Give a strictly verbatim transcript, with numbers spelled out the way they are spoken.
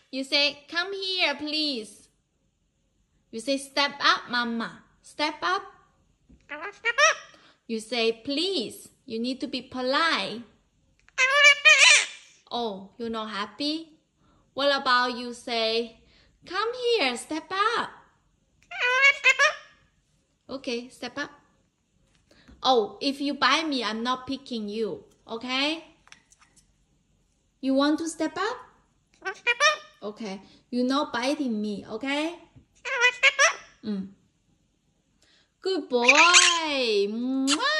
You say, come here, please. You say, step up, mama. Step up. I want to step up. You say, please. You need to be polite. I want to step up. Oh, you're not happy? What about you say, come here, step up. I want to step up. Okay, step up. Oh, if you bite me, I'm not picking you. Okay? You want to step up? I want to step up. Okay. You're not biting me. Okay? I want to step up. Mm. Good boy. Mwah.